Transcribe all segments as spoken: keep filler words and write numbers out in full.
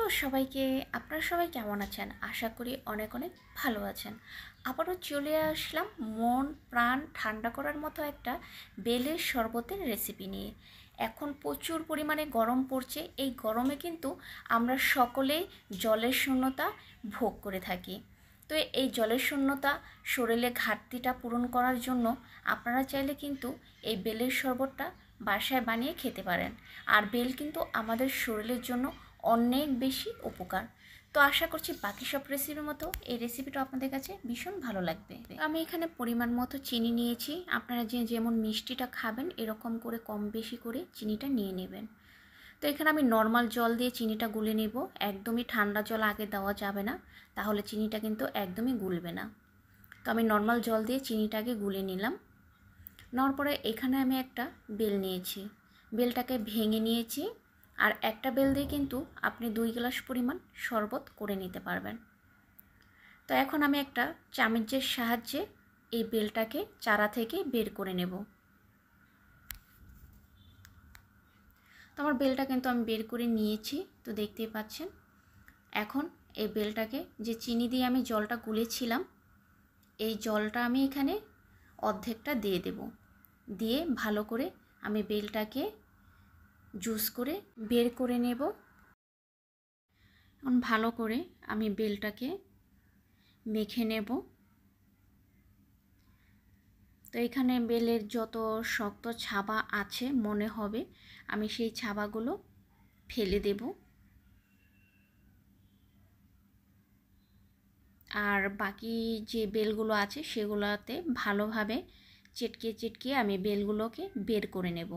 Hello সবাইকে, আপনারা সবাই কেমন আছেন? আশা করি অনেক অনেক ভালো আছেন। আবারও চলে আসলাম মন প্রাণ ঠান্ডা করার মতো একটা বেলের শরবতের রেসিপি নিয়ে। এখন প্রচুর পরিমাণে গরম পড়ছে। এই গরমে কিন্তু আমরা সকলেই জলের শূন্যতা ভোগ করে থাকি। তো এই জলের শূন্যতা শরীরে ঘাটতিটা পূরণ করার জন্য আপনারা চাইলে কিন্তু এই বেলের শরবতটা বাসায় বানিয়ে খেতে পারেন। আর বেল কিন্তু আমাদের শরীরের জন্য অনেক বেশি উপকার। তো আশা করছি বাকি সব রেসিপির মতো এই রেসিপিটা আপনাদের কাছে ভীষণ ভালো লাগবে। আমি এখানে পরিমাণ মতো চিনি নিয়েছি। আপনারা যে যেমন মিষ্টিটা খাবেন এরকম করে কম বেশি করে চিনিটা নিয়ে নেবেন। তো এখানে আমি নর্মাল জল দিয়ে চিনিটা গুলে নেব। একদমই ঠান্ডা জল আগে দেওয়া যাবে না, তাহলে চিনিটা কিন্তু একদমই গুলবে না। তো আমি নর্মাল জল দিয়ে চিনিটা আগে গুলে নিলাম। নেওয়ার পরে এখানে আমি একটা বেল নিয়েছি, বেলটাকে ভেঙে নিয়েছি। আর একটা বেল দিয়ে কিন্তু আপনি দুই গ্লাস পরিমাণ শরবত করে নিতে পারবেন। তো এখন আমি একটা চামচের সাহায্যে এই বেলটাকে চারা থেকে বের করে নেব। তো আমার বেলটা কিন্তু আমি বের করে নিয়েছি, তো দেখতেই পাচ্ছেন। এখন এই বেলটাকে যে চিনি দিয়ে আমি জলটা গুলেছিলাম, এই জলটা আমি এখানে অর্ধেকটা দিয়ে দেব। দিয়ে ভালো করে আমি বেলটাকে জুস করে বের করে নেব। এখন ভালো করে আমি বেলটাকে মেখে নেব। তো এখানে বেলের যত শক্ত ছাবা আছে মনে হবে, আমি সেই ছাবাগুলো ফেলে দেব। আর বাকি যে বেলগুলো আছে সেগুলোতে ভালোভাবে চেটকে চেটকে আমি বেলগুলোকে বের করে নেব।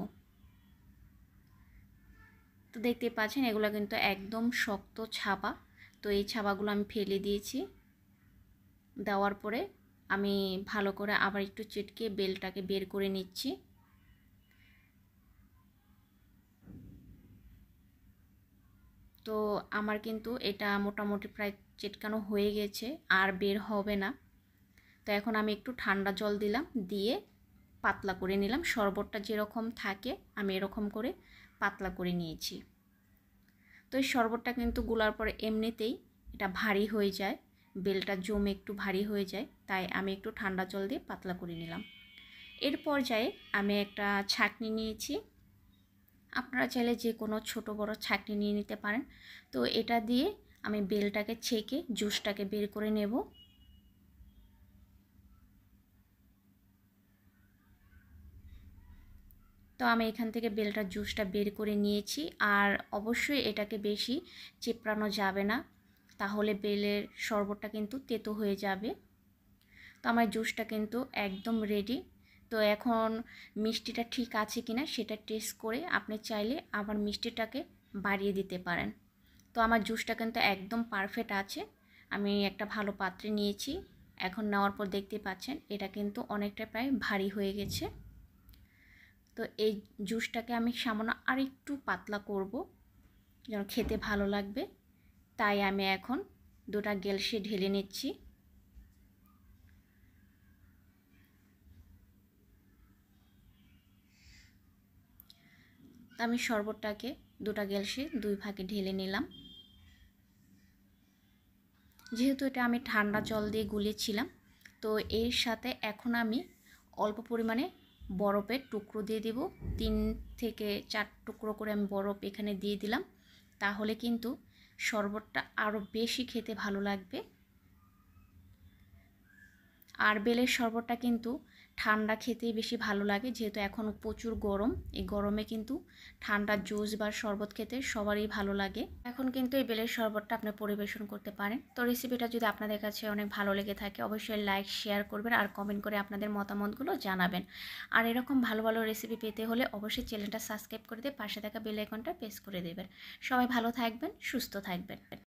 তো দেখতে পাচ্ছেন এগুলো কিন্তু একদম শক্ত ছাবা। তো এই ছাবাগুলো আমি ফেলে দিয়েছি। দেওয়ার পরে আমি ভালো করে আবার একটু চেটকে বেলটাকে বের করে নিচ্ছি। তো আমার কিন্তু এটা মোটামুটি প্রায় চেটকানো হয়ে গেছে, আর বের হবে না। তো এখন আমি একটু ঠান্ডা জল দিলাম, দিয়ে পাতলা করে নিলাম। শরবতটা যেরকম থাকে আমি এরকম করে পাতলা করে নিয়েছি। তো এই শরবতটা কিন্তু গুলার পরে এমনিতেই এটা ভারী হয়ে যায়, বেলটা জমে একটু ভারী হয়ে যায়, তাই আমি একটু ঠান্ডা জল দিয়ে পাতলা করে নিলাম। এর পর্যায়ে আমি একটা ছাঁকনি নিয়েছি। আপনারা চাইলে যে কোনো ছোট বড় ছাঁকনি নিয়ে নিতে পারেন। তো এটা দিয়ে আমি বেলটাকে ছেঁকে জুসটাকে বের করে নেব। তো আমি এখান থেকে বেলটার জুসটা বের করে নিয়েছি। আর অবশ্যই এটাকে বেশি চেপড়ানো যাবে না, তাহলে বেলের শরবতটা কিন্তু তেতো হয়ে যাবে। তো আমার জুসটা কিন্তু একদম রেডি। তো এখন মিষ্টিটা ঠিক আছে কিনা সেটা টেস্ট করে আপনি চাইলে আবার মিষ্টিটাকে বাড়িয়ে দিতে পারেন। তো আমার জুসটা কিন্তু একদম পারফেক্ট আছে। আমি একটা ভালো পাত্রে নিয়েছি। এখন নেওয়ার পর দেখতে পাচ্ছেন এটা কিন্তু অনেকটা প্রায় ভারী হয়ে গেছে। তো এই জুসটাকে আমি সামান্য আর একটু পাতলা করব, যেন খেতে ভালো লাগবে। তাই আমি এখন দুটা গ্লাসে ঢেলে নিচ্ছি। তো আমি শরবতটাকে দুটা গ্লাসে দুই ভাগে ঢেলে নিলাম। যেহেতু এটা আমি ঠান্ডা জল দিয়ে গুলেছিলাম, তো এর সাথে এখন আমি অল্প পরিমাণে বরফের টুকরো দিয়ে দেব। তিন থেকে চার টুকরো করে আমি বরফ এখানে দিয়ে দিলাম, তাহলে কিন্তু শরবতটা আরও বেশি খেতে ভালো লাগবে। আর বেলের শরবতটা কিন্তু ঠান্ডা খেতেই বেশি ভালো লাগে, যেহেতু এখন প্রচুর গরম। এই গরমে কিন্তু ঠান্ডা জুস বা শরবত খেতে সবারই ভালো লাগে। এখন কিন্তু এই বেলের শরবতটা আপনি পরিবেশন করতে পারেন। তো রেসিপিটা যদি আপনাদের কাছে অনেক ভালো লেগে থাকে অবশ্যই লাইক শেয়ার করবেন আর কমেন্ট করে আপনাদের মতামতগুলো জানাবেন। আর এরকম ভালো ভালো রেসিপি পেতে হলে অবশ্যই চ্যানেলটা সাবস্ক্রাইব করে দিয়ে পাশে থাকা বেল আইকনটা প্রেস করে দেবেন। সবাই ভালো থাকবেন, সুস্থ থাকবেন।